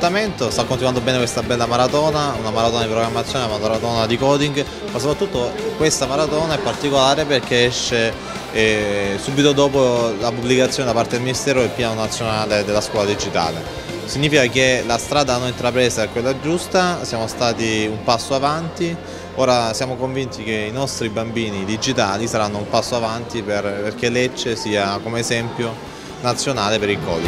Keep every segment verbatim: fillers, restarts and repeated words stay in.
appuntamento, sta continuando bene questa bella maratona, una maratona di programmazione, una maratona di coding, ma soprattutto questa maratona è particolare perché esce eh, subito dopo la pubblicazione da parte del Ministero del Piano Nazionale della Scuola Digitale. Significa che la strada da noi intrapresa è quella giusta, siamo stati un passo avanti, ora siamo convinti che i nostri bambini digitali saranno un passo avanti per, perché Lecce sia come esempio nazionale per il coding.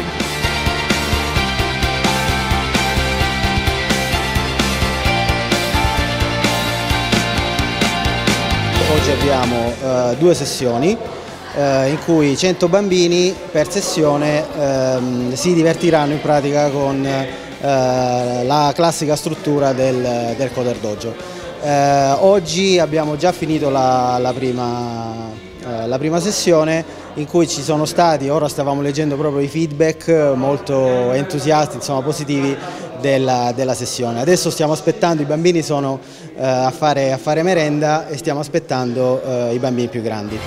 Oggi abbiamo eh, due sessioni eh, in cui cento bambini per sessione ehm, si divertiranno in pratica con eh, la classica struttura del, del Coder Dojo. Eh, oggi abbiamo già finito la, la, prima, eh, la prima sessione in cui ci sono stati, ora stavamo leggendo proprio i feedback molto entusiasti, insomma positivi della, della sessione. Adesso stiamo aspettando, i bambini sono eh, a, fare, a fare merenda e stiamo aspettando eh, i bambini più grandi.